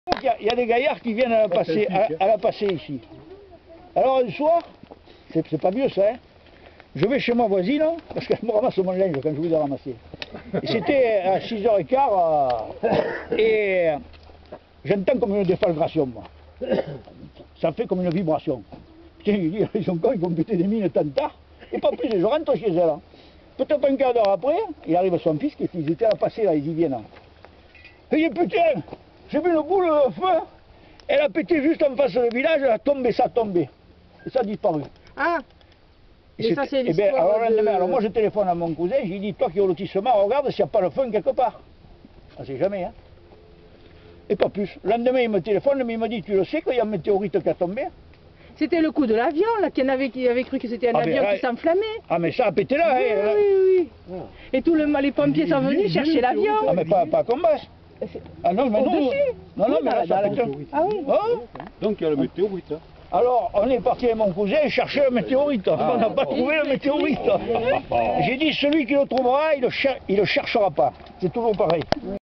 Il y a des gaillards qui viennent à la passer ici. Alors un soir, c'est pas mieux ça, hein. Je vais chez ma voisine, parce qu'elle me ramasse mon linge quand je voulais ramasser. Et c'était à 6h15, et j'entends comme une déflagration, moi. Ça fait comme une vibration. Tiens, je dis, ils sont cons, ils vont péter des mines tant tard. Et pas plus, je rentre chez elle. Peut-être un quart d'heure après, il arrive son fils, ils étaient à la passer là, ils y viennent. Il dit, putain, j'ai vu une boule de feu, elle a pété juste en face du village, elle a tombé, ça a tombé. Et ça a disparu. Ah, et ça c'est l'histoire alors moi je téléphone à mon cousin, je lui dis, toi qui es au lotissement, regarde s'il n'y a pas le feu quelque part. On ne sait jamais, hein. Et pas plus. Le lendemain il me téléphone, mais il me dit, tu le sais qu'il y a un météorite qui a tombé? C'était le coup de l'avion, là, qui avait cru que c'était un avion qui s'enflammait. Ah mais ça a pété là, oui, hein. Oui. Et tous les pompiers sont venus chercher l'avion. Ah mais pas à combat. Ah non, mais non. Non, mais là, ça a pété. Ah oui. Donc il y a le météorite. Alors, on est parti avec mon cousin chercher le météorite. On n'a pas trouvé le météorite. J'ai dit, celui qui le trouvera, il le cherchera pas. C'est toujours pareil.